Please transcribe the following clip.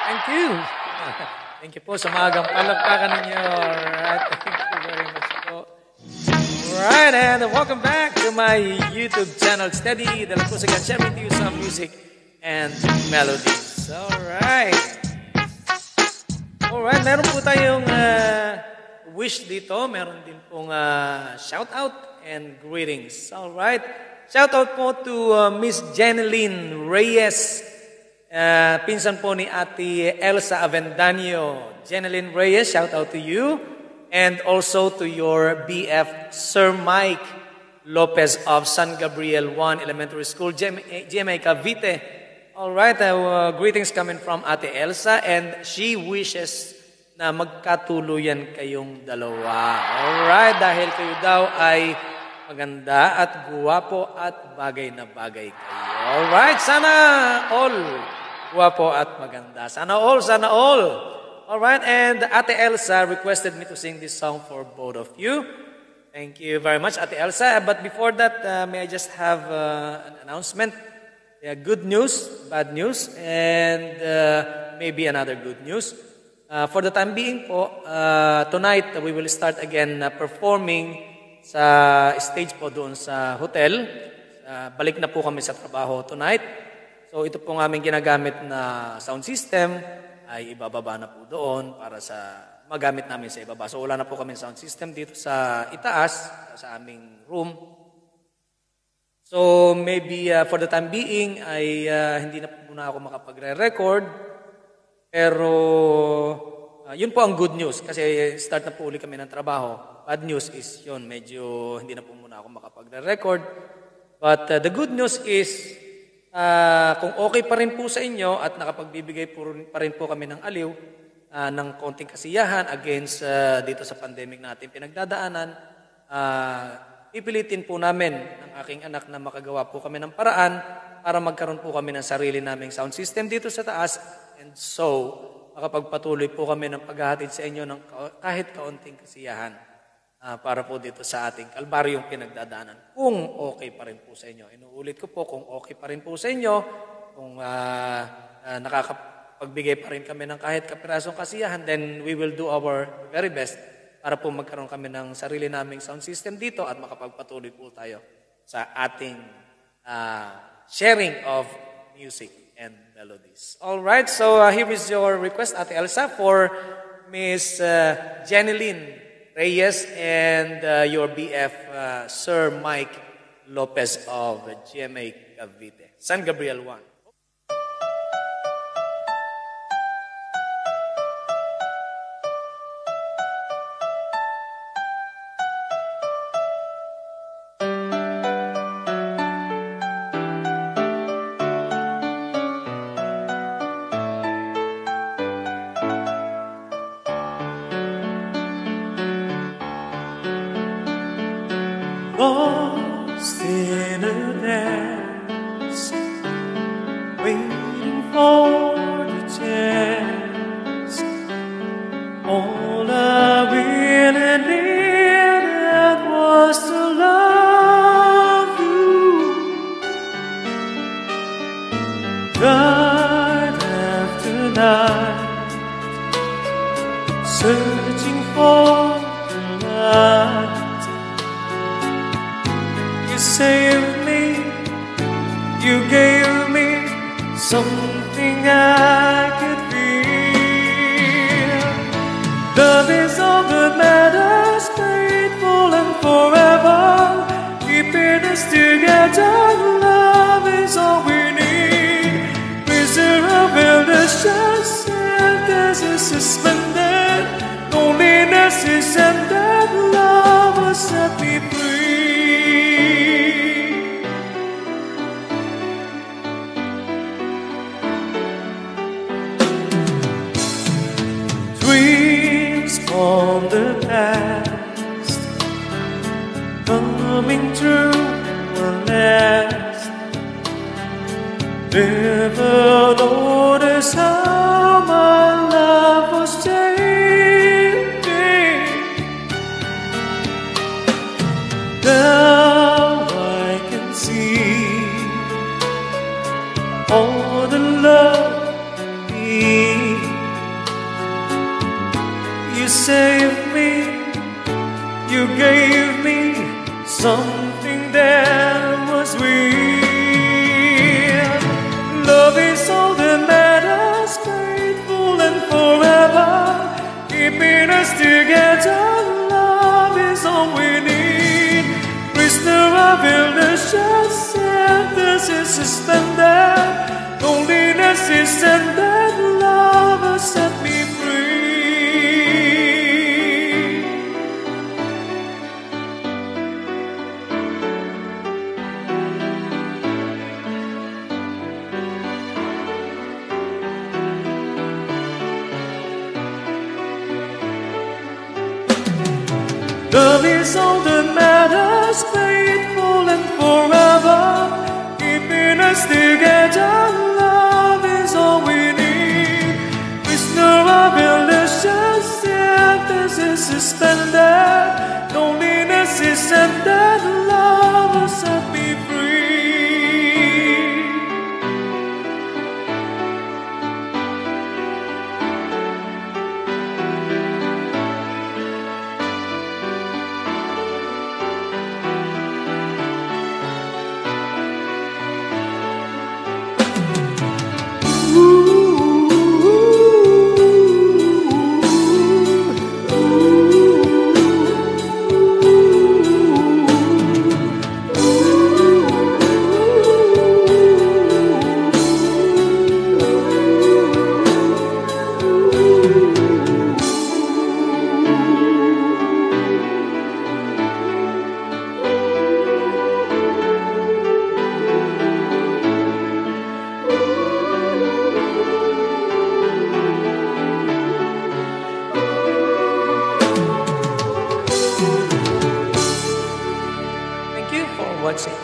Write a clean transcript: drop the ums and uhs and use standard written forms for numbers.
Thank you. Thank you po sa maagang palakpakan ninyo. Alright, thank you very much po. Alright, and welcome back to my YouTube channel, Steady de la Pusigan, sharing to you some music and melodies. Alright. Alright, meron po tayong wish dito. Meron din pong shout out and greetings. Alright. Shout out po to Miss Jeneline Reyes. Pinsan po ni Ate Elsa Avendaño. Jeneline Reyes, shout out to you. And also to your BF, Sir Mike Lopez of San Gabriel 1 Elementary School, GMA Cavite. Alright, greetings coming from Ate Elsa, and she wishes na magkatuluyan kayong dalawa. Alright, dahil kayo daw ay maganda at guwapo at bagay na bagay kayo. Alright, sana all guwapo at maganda. Sana all, sana all. Alright, and Ate Elsa requested me to sing this song for both of you. Thank you very much, Ate Elsa. But before that, may I just have an announcement? Yeah, good news, bad news, and maybe another good news. For the time being po, tonight we will start again performing sa stage po doon sa hotel. Balik na po kami sa trabaho tonight. So ito po ng aming ginagamit na sound system ay ibababa na po doon para sa magamit namin sa ibaba. So wala na po kami sound system dito sa itaas, sa aming room. So maybe for the time being ay hindi na po muna ako makapagre-record. Pero yun po ang good news kasi start na po uli kami ng trabaho. Bad news is yun, medyo hindi na po muna ako makapagre-record. But the good news is kung okay pa rin po sa inyo at nakapagbibigay pa rin po kami ng aliw ng konting kasiyahan against dito sa pandemic natin pinagdadaanan, pipilitin po namin ng aking anak na makagawa po kami ng paraan para magkaroon po kami ng sarili naming sound system dito sa taas, and so makapagpatuloy po kami ng paghahatid sa inyo ng kahit kaunting kasiyahan para po dito sa ating kalbaryong pinagdadaanan. Kung okay pa rin po sa inyo. Inuulit ko po, kung okay pa rin po sa inyo, kung nakakapagbigay pa rin kami ng kahit kapirasong kasiyahan, then we will do our very best para po magkaroon kami ng sarili naming sound system dito at makapagpatuloy po tayo sa ating sharing of music and melodies. Alright, so here is your request, Ate Elsa, for Miss Jeneline Reyes and your BF, Sir Mike Lopez of GMA Cavite, San Gabriel 1. Lost in a dance, waiting for the chance. All I really needed was to love you. Night after night, searching for the light. You saved me, you gave me something I could feel. Love is all that matters, faithful and forever, keeping us together. Love is all we need. Miserable just sentence is suspended. Loneliness is ended. Love will set me free. Dreams from the past coming true at last. Never noticed how my love was changing. Now I can see all the love we Prisoner of illness, sadness is suspended. Loneliness is ended. Love has set me free. Love is all that matters, faithful and forever, keeping us together. Love is all we need. Prisoner of illusions, sadness is suspended. Loneliness is ended. Love has set me free. Thank you for watching.